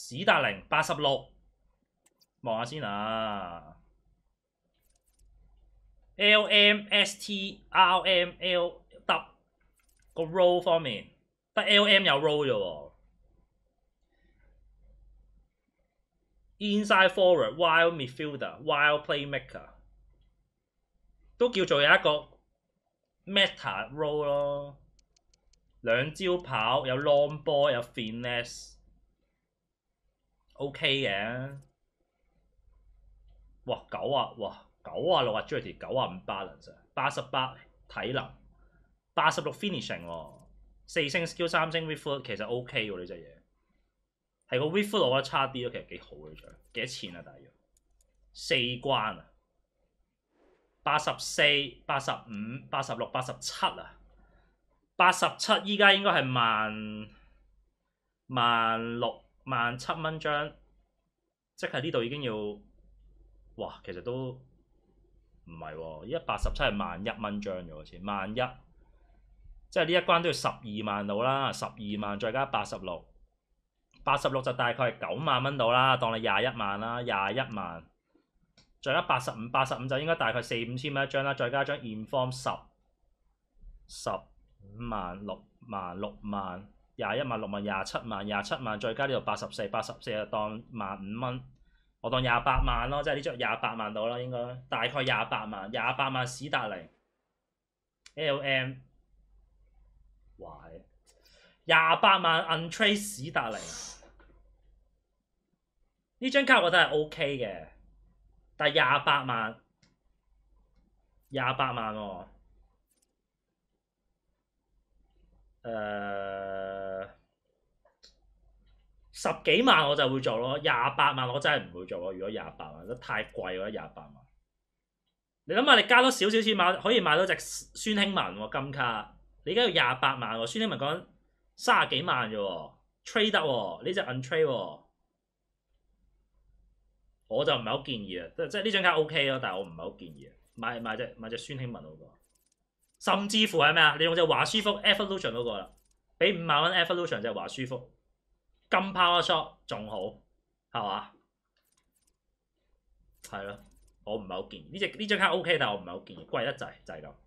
史達靈86，望下先啊。LMSTRML 得個 roll 方面，得 LM 有 roll 啫喎。Inside forward, wild midfielder, wild playmaker， 都叫做有一個 meta role 咯。兩招跑，有 long ball， 有 finesse，OK 嘅。哇9啊，哇96啊 agility， 95 balance， 88體能，86 finishing 喎，4星 skill 3星 weak foot 其實 OK 喎呢隻嘢。係個 weak foot 我覺得差啲咯，其實幾好嘅獎。幾多錢啊？大約4關啊，84、85、86、87啊，87依家應該係16,000、17,000張，即係呢度已經要，哇，其實都唔係喎，依家87係11,000蚊張咗好似，11,000，即係呢一關都要12萬到啦，12萬再加86就大概係9萬蚊到啦，當你21萬啦，21萬，再加85就應該大概4-5千蚊一張啦，再加張 inform 15萬、6萬、21萬、6萬、27萬，再加呢度84就當15,000蚊，我當28萬咯，即係呢張28萬到啦，應該大概28萬史達靈 LM， 哇28萬 untrade 史達靈。呢張卡我覺得係 OK 嘅，但係28萬喎，10幾萬我就會做咯，28萬我真係唔會做咯。如果28萬都太貴喎，28萬。你諗下，你加多少少錢買可以買到隻孫興文喎金卡，你而家要28萬喎，孫興文講30幾萬啫喎 ，trade 得喎，呢隻 untrade 喎。我就唔係好建議啊，即係呢張卡 OK 咯，但係我唔係好建議啊，買隻孫興文嗰個，甚至乎係咩啊？你用隻華舒福 Evolution 嗰個啦，俾5萬蚊 Evolution 隻華舒福金 Power Shot 仲好，係嘛？係咯，我唔係好建議呢張卡 OK，但係我唔係好建議，貴得滯就係咁。